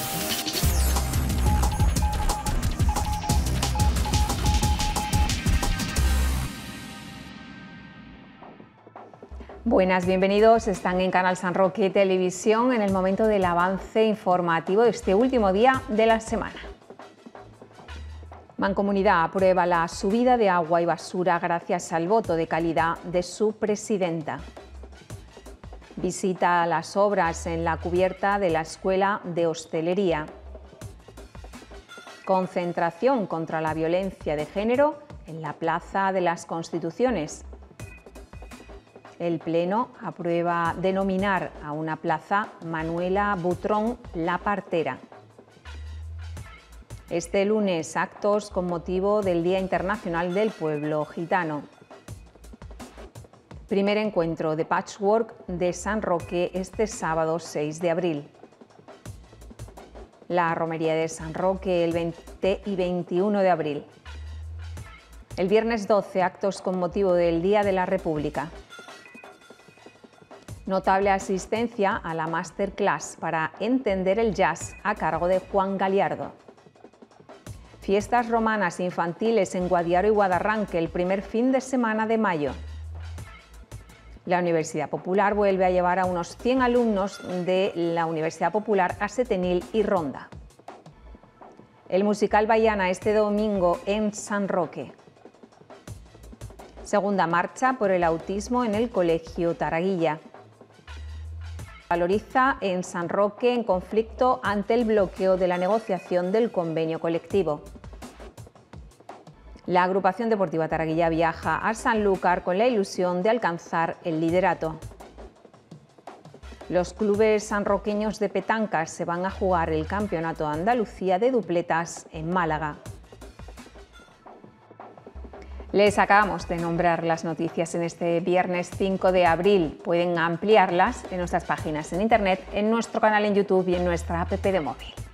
Buenas, bienvenidos. Están en Canal San Roque Televisión en el momento del avance informativo de este último día de la semana. Mancomunidad aprueba la subida de agua y basura gracias al voto de calidad de su presidenta. Visita las obras en la cubierta de la Escuela de Hostelería. Concentración contra la violencia de género en la Plaza de las Constituciones. El Pleno aprueba denominar a una plaza Manuela Butrón La Partera. Este lunes, actos con motivo del Día Internacional del Pueblo Gitano. Primer encuentro de Patchwork de San Roque este sábado 6 de abril. La Romería de San Roque el 20 y 21 de abril. El viernes 12, actos con motivo del Día de la República. Notable asistencia a la masterclass para entender el jazz a cargo de Juan Galiardo. Fiestas romanas infantiles en Guadiaro y Guadarranque el primer fin de semana de mayo. La Universidad Popular vuelve a llevar a unos 100 alumnos de la Universidad Popular a Setenil y Ronda. El musical Bahiana este domingo en San Roque. Segunda marcha por el autismo en el Colegio Taraguilla. Valoriza en San Roque en conflicto ante el bloqueo de la negociación del convenio colectivo. La agrupación deportiva Taraguilla viaja a Sanlúcar con la ilusión de alcanzar el liderato. Los clubes sanroqueños de petancas se van a jugar el Campeonato de Andalucía de dupletas en Málaga. Les acabamos de nombrar las noticias en este viernes 5 de abril. Pueden ampliarlas en nuestras páginas en internet, en nuestro canal en YouTube y en nuestra app de móvil.